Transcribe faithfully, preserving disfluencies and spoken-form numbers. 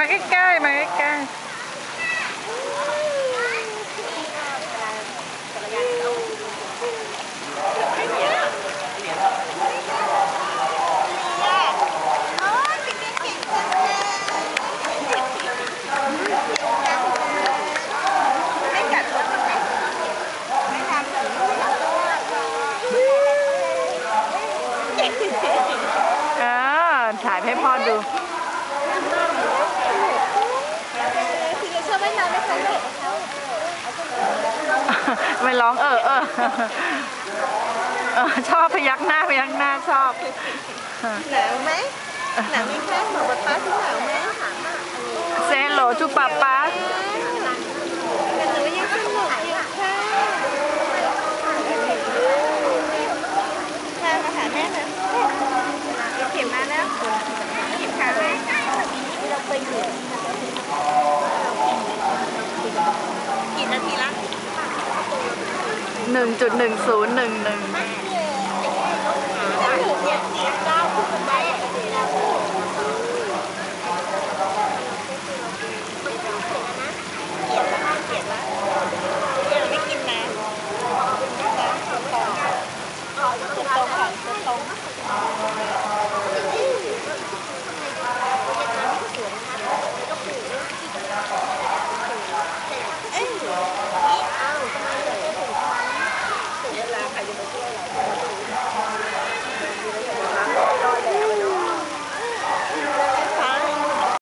ใกล้ๆมาใกล้ๆอ่าถ่ายให้พ่อดูไม่ร้องเออเออเออชอบพยักหน้าพยักหน้าชอบหนาวไหมหนาวไหมคะหนูป๊าป๊าที่หนาวไหมเซโลจูป๊าป๊าแต่หนูยังสนุกอยู่ค่ะค่ะมาหาแม่นะเข็มมาแล้วเข็มขาเลยเราไปอยู่กี่นาทีละหนึ่งจุดหนึ่งศูนย์หนึ่งหนึ่งเก้าคุณแม่